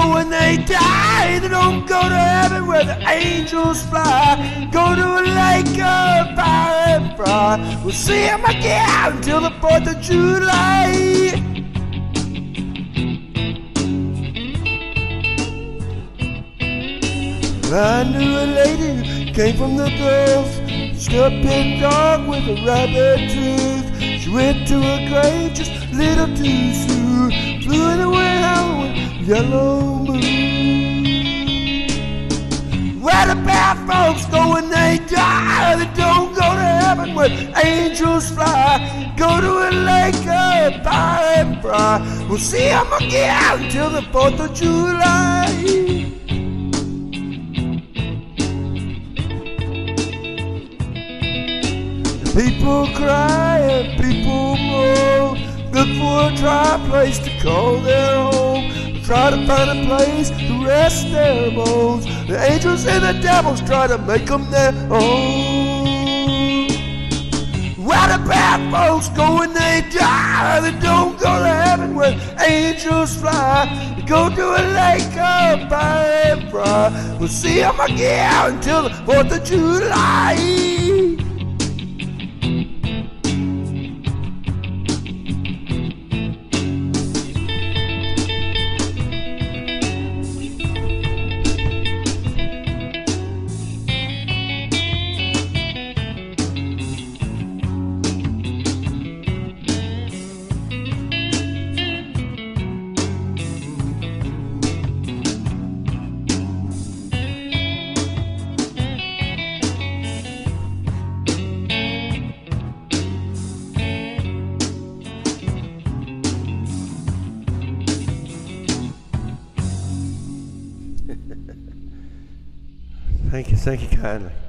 when they die, they don't go to heaven where the angels fly. Go to a lake of fire and fry. We'll see them again until the 4th of July. I knew a lady who came from the Gulf, stepping dog with a rabbit tooth. She went to her grave just a little too soon, flew in the wind with yellow moon. Where the bad folks go when they die, they don't go to heaven where angels fly. Go to a lake of fire and fry. We'll see them again until the 4th of July. People cry and people moan, look for a dry place to call their home. Try to find a place to rest their bones. The angels and the devils try to make them their own. Where the bad folks go when they die, they don't go to heaven where angels fly. They go to a lake of fire and fry. We'll see them again until the 4th of July. Thank you kindly.